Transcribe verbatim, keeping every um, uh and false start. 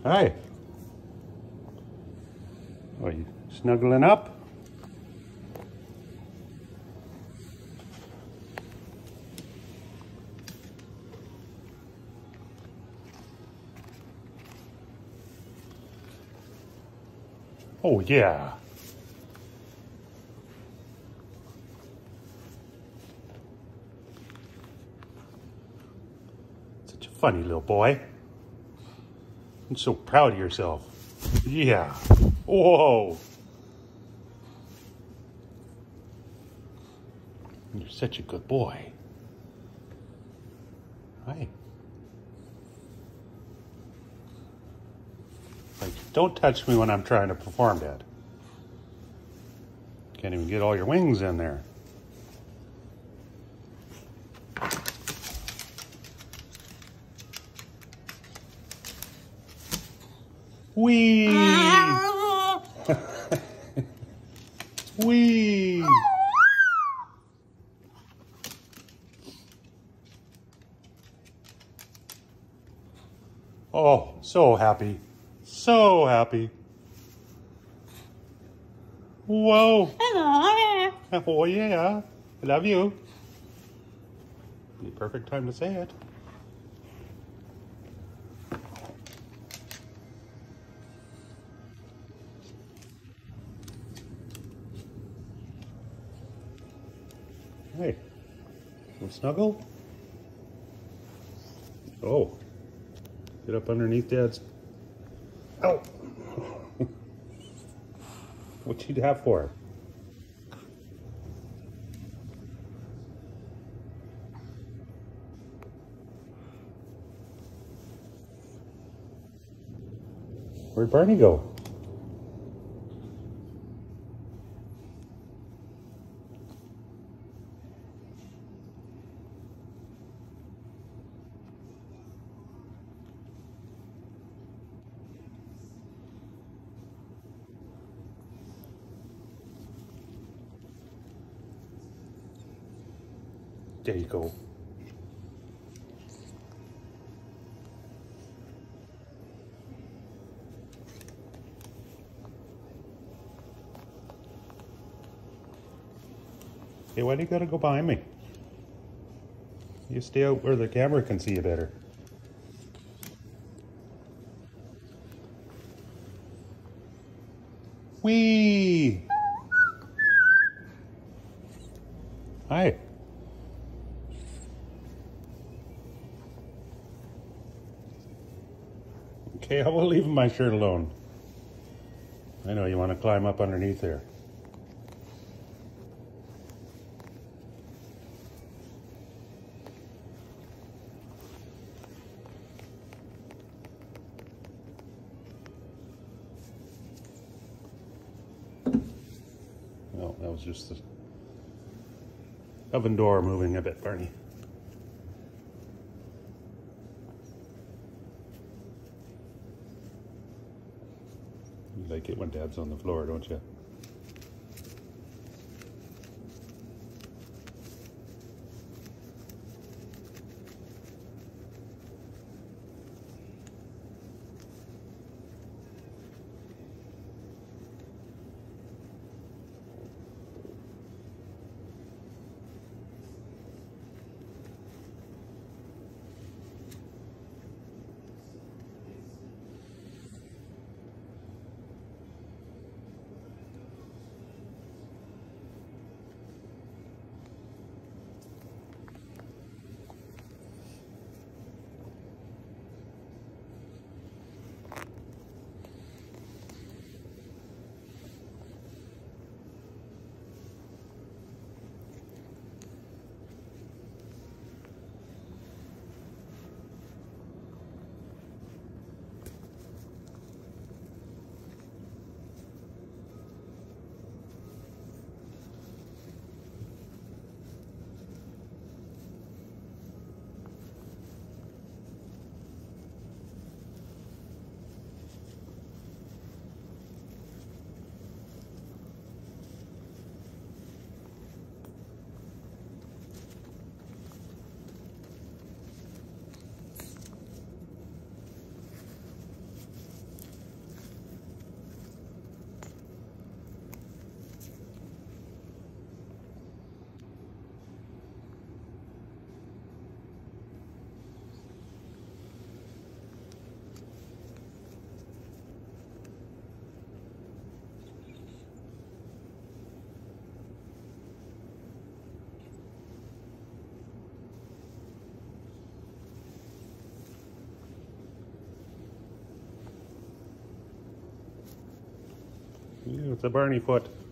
Hi. Are you snuggling up? Oh, yeah. Such a funny little boy. I'm so proud of yourself. Yeah. Whoa. You're such a good boy. Hi. Like, don't touch me when I'm trying to perform, Dad. Can't even get all your wings in there. Wee! Wee! Oh, so happy. So happy. Whoa. Oh, yeah. I love you. The perfect time to say it. Hey, want to snuggle? Oh, get up underneath Dad's. Oh, what'd you have for her? Where'd Barney go? There you go. Hey, why do you gotta go behind me? You stay out where the camera can see you better. Whee! Hi. Okay, I will leave my shirt alone. I know you want to climb up underneath there. No, that was just the oven door moving a bit, Barney. You like it when Dad's on the floor, don't you? Yeah, it's a Barney foot.